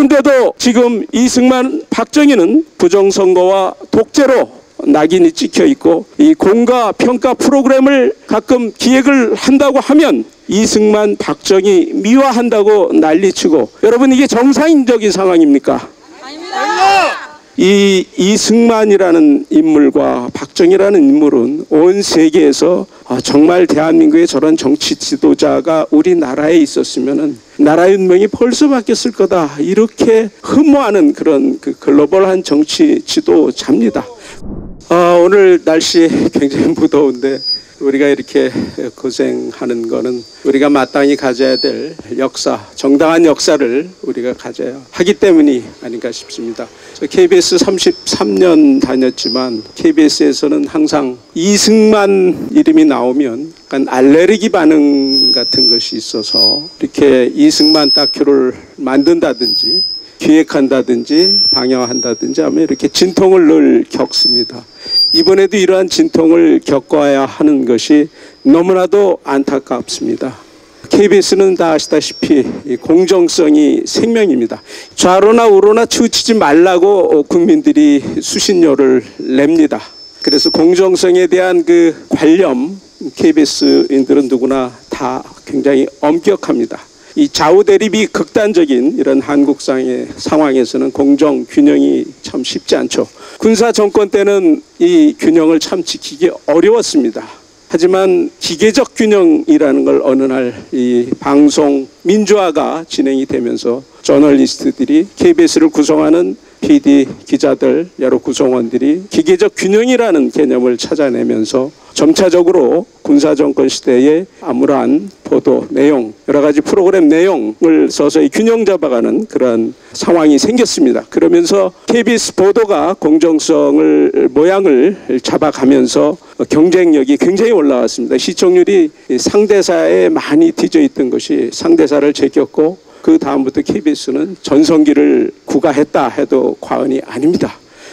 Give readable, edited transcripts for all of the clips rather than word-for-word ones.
그런데도 지금 이승만, 박정희는 부정선거와 독재로 낙인이 찍혀 있고, 이 공과 평가 프로그램을 가끔 기획을 한다고 하면 이승만, 박정희 미화한다고 난리치고, 여러분 이게 정상적인 상황입니까? 아닙니다. 이 이승만이라는 인물과 박정희라는 인물은 온 세계에서 정말 대한민국의 저런 정치 지도자가 우리나라에 있었으면은 나라의 운명이 벌써 바뀌었을 거다, 이렇게 흠모하는 그런 그 글로벌한 정치 지도자입니다. 오늘 날씨 굉장히 무더운데 우리가 이렇게 고생하는 거는 우리가 마땅히 가져야 될 역사, 정당한 역사를 우리가 가져야 하기 때문이 아닌가 싶습니다. 저 KBS 33년 다녔지만 KBS에서는 항상 이승만 이름이 나오면 약간 알레르기 반응 같은 것이 있어서 이렇게 이승만 다큐를 만든다든지 기획한다든지 방영한다든지 하면 이렇게 진통을 늘 겪습니다. 이번에도 이러한 진통을 겪어야 하는 것이 너무나도 안타깝습니다. KBS는 다 아시다시피 공정성이 생명입니다. 좌로나 우로나 치우치지 말라고 국민들이 수신료를 냅니다. 그래서 공정성에 대한 그 관념, KBS인들은 누구나 다 굉장히 엄격합니다. 이 좌우 대립이 극단적인 이런 한국상의 상황에서는 공정 균형이 참 쉽지 않죠. 군사 정권 때는 이 균형을 참 지키기 어려웠습니다. 하지만 기계적 균형이라는 걸 어느 날 이 방송 민주화가 진행이 되면서 저널리스트들이, KBS를 구성하는 PD 기자들, 여러 구성원들이 기계적 균형이라는 개념을 찾아내면서 점차적으로 군사정권 시대의 암울한 보도 내용, 여러 가지 프로그램 내용을 서서히 균형 잡아가는 그런 상황이 생겼습니다. 그러면서 KBS 보도가 공정성을 모양을 잡아가면서 경쟁력이 굉장히 올라왔습니다. 시청률이 상대사에 많이 뒤져 있던 것이 상대사를 제꼈고, 그 다음부터 KBS는 전성기를 구가했다 해도 과언이 아닙니다.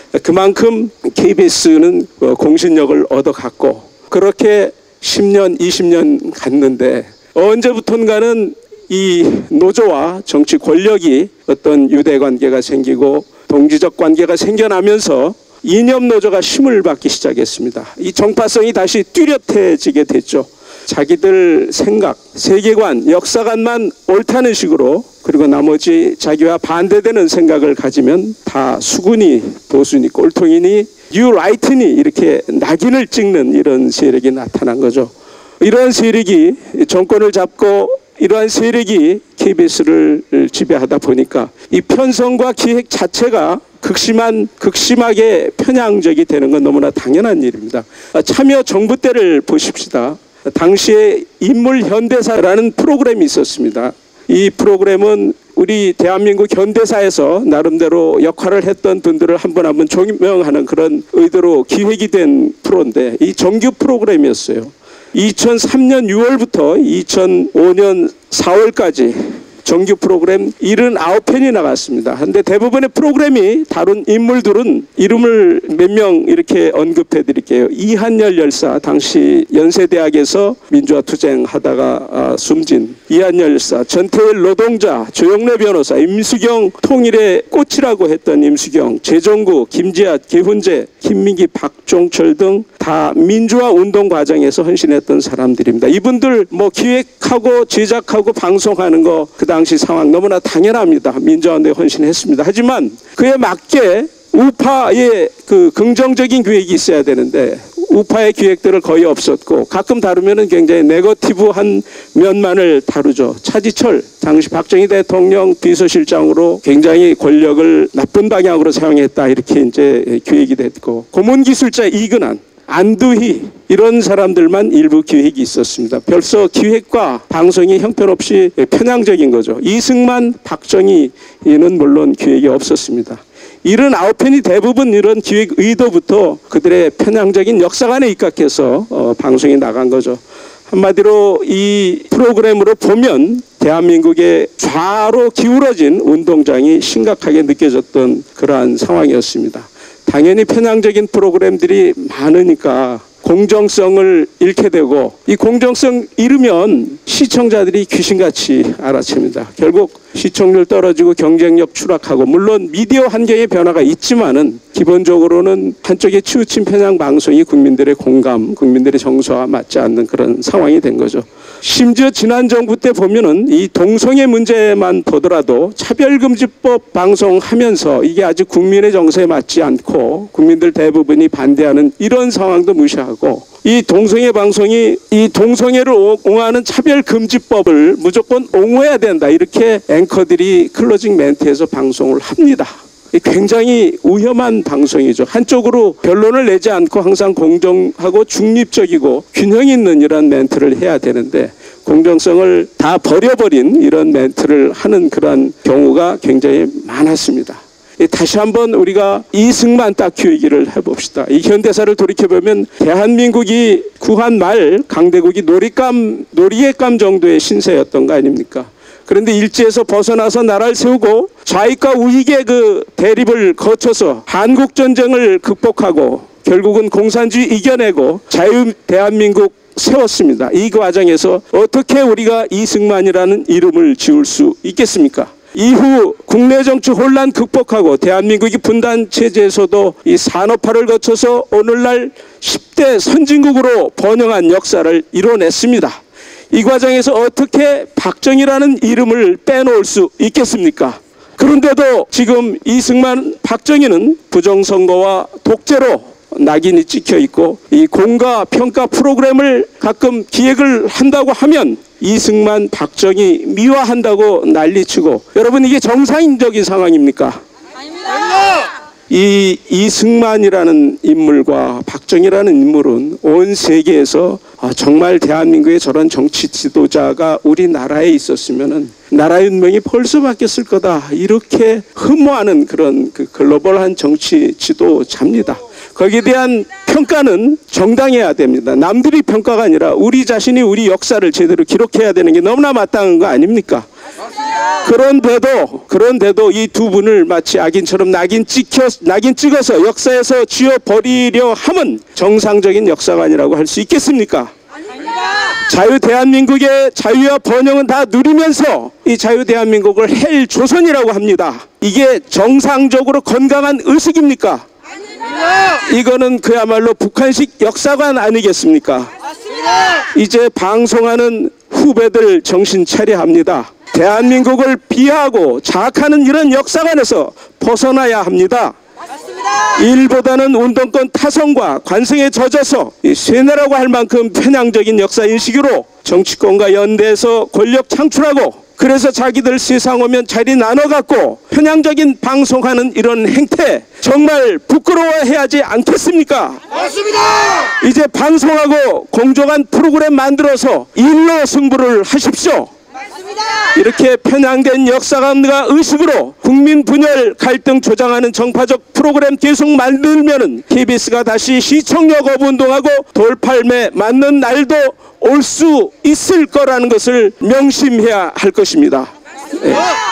그만큼 KBS는 공신력을 얻어갔고, 그렇게 10년, 20년 갔는데 언제부턴가는 이 노조와 정치 권력이 어떤 유대관계가 생기고 동지적 관계가 생겨나면서 이념 노조가 힘을 받기 시작했습니다. 이 정파성이 다시 뚜렷해지게 됐죠. 자기들 생각, 세계관, 역사관만 옳다는 식으로, 그리고 나머지 자기와 반대되는 생각을 가지면 다 수군이, 보수니, 꼴통이니, 뉴라이트니 이렇게 낙인을 찍는 이런 세력이 나타난 거죠. 이러한 세력이 정권을 잡고 이러한 세력이 KBS를 지배하다 보니까 이 편성과 기획 자체가 극심하게 편향적이 되는 건 너무나 당연한 일입니다. 참여 정부 때를 보십시다. 당시에 인물 현대사라는 프로그램이 있었습니다. 이 프로그램은 우리 대한민국 현대사에서 나름대로 역할을 했던 분들을 한 분 한 분 조명하는 그런 의도로 기획이 된 프로인데, 이 정규 프로그램이었어요. 2003년 6월부터 2005년 4월까지 정규 프로그램 79편이 나갔습니다. 그런데 대부분의 프로그램이 다룬 인물들은 이름을 몇 명 이렇게 언급해 드릴게요. 이한열 열사, 당시 연세대학에서 민주화 투쟁하다가 숨진 이한열 열사, 전태일 노동자, 조영래 변호사, 임수경 통일의 꽃이라고 했던 임수경, 재정구, 김지앗, 개훈재, 김민기, 박종철 등 다 민주화 운동 과정에서 헌신했던 사람들입니다. 이분들 뭐 기획하고 제작하고 방송하는 거 그 당시 상황 너무나 당연합니다. 민주화운동에 헌신했습니다. 하지만 그에 맞게 우파의 그 긍정적인 기획이 있어야 되는데 우파의 기획들은 거의 없었고, 가끔 다루면은 굉장히 네거티브한 면만을 다루죠. 차지철, 당시 박정희 대통령 비서실장으로 굉장히 권력을 나쁜 방향으로 사용했다, 이렇게 이제 기획이 됐고, 고문기술자 이근한, 안두희, 이런 사람들만 일부 기획이 있었습니다. 벌써 기획과 방송이 형편없이 편향적인 거죠. 이승만, 박정희는 물론 기획이 없었습니다. 79편이 대부분 이런 기획 의도부터 그들의 편향적인 역사관에 입각해서 방송이 나간 거죠. 한마디로 이 프로그램으로 보면 대한민국의 좌로 기울어진 운동장이 심각하게 느껴졌던 그러한 상황이었습니다. 당연히 편향적인 프로그램들이 많으니까 공정성을 잃게 되고, 이 공정성 잃으면 시청자들이 귀신같이 알아챕니다. 결국 시청률 떨어지고 경쟁력 추락하고, 물론 미디어 환경의 변화가 있지만은 기본적으로는 한쪽에 치우친 편향 방송이 국민들의 공감, 국민들의 정서와 맞지 않는 그런 상황이 된 거죠. 심지어 지난 정부 때 보면은 이 동성애 문제만 보더라도 차별금지법 방송하면서 이게 아직 국민의 정서에 맞지 않고 국민들 대부분이 반대하는 이런 상황도 무시하고, 이 동성애 방송이 이 동성애를 옹호하는 차별금지법을 무조건 옹호해야 된다, 이렇게 앵커들이 클로징 멘트에서 방송을 합니다. 굉장히 위험한 방송이죠. 한쪽으로 변론을 내지 않고 항상 공정하고 중립적이고 균형 있는 이런 멘트를 해야 되는데, 공정성을 다 버려버린 이런 멘트를 하는 그런 경우가 굉장히 많았습니다. 다시 한번 우리가 이승만 다큐 얘기를 해봅시다. 이 현대사를 돌이켜보면 대한민국이 구한 말 강대국이 놀이개감 정도의 신세였던 거 아닙니까? 그런데 일제에서 벗어나서 나라를 세우고 좌익과 우익의 그 대립을 거쳐서 한국전쟁을 극복하고 결국은 공산주의 이겨내고 자유 대한민국 세웠습니다. 이 과정에서 어떻게 우리가 이승만이라는 이름을 지을 수 있겠습니까? 이후 국내 정치 혼란 극복하고 대한민국이 분단 체제에서도 이 산업화를 거쳐서 오늘날 10대 선진국으로 번영한 역사를 이뤄냈습니다. 이 과정에서 어떻게 박정희라는 이름을 빼놓을 수 있겠습니까? 그런데도 지금 이승만, 박정희는 부정선거와 독재로 낙인이 찍혀 있고, 이 공과 평가 프로그램을 가끔 기획을 한다고 하면 이승만, 박정희 미화한다고 난리치고, 여러분 이게 정상적인 상황입니까? 아닙니다. 이 이승만이라는 인물과 박정희라는 인물은 온 세계에서 정말 대한민국의 저런 정치 지도자가 우리나라에 있었으면은 나라의 운명이 벌써 바뀌었을 거다, 이렇게 흠모하는 그런 그 글로벌한 정치 지도자입니다. 거기에 대한 평가는 정당해야 됩니다. 남들이 평가가 아니라 우리 자신이 우리 역사를 제대로 기록해야 되는 게 너무나 마땅한 거 아닙니까? 그런데도 이 두 분을 마치 악인처럼 낙인 찍어서 역사에서 지워버리려 함은 정상적인 역사관이라고 할 수 있겠습니까? 자유 대한민국의 자유와 번영은 다 누리면서 이 자유 대한민국을 헬 조선이라고 합니다. 이게 정상적으로 건강한 의식입니까? 이거는 그야말로 북한식 역사관 아니겠습니까? 이제 방송하는 후배들 정신 차려야 합니다. 대한민국을 비하하고 자학하는 이런 역사관에서 벗어나야 합니다. 일보다는 운동권 타성과 관성에 젖어서 쇠뇌라고 할 만큼 편향적인 역사인식으로 정치권과 연대해서 권력 창출하고, 그래서 자기들 세상 오면 자리 나눠갖고 편향적인 방송하는 이런 행태 정말 부끄러워해야지 않겠습니까? 맞습니다. 이제 방송하고 공정한 프로그램 만들어서 일로 승부를 하십시오. 이렇게 편향된 역사관과 의식으로 국민 분열 갈등 조장하는 정파적 프로그램 계속 만들면은 KBS가 다시 시청역 거부 운동하고 돌팔매 맞는 날도 올 수 있을 거라는 것을 명심해야 할 것입니다. 네.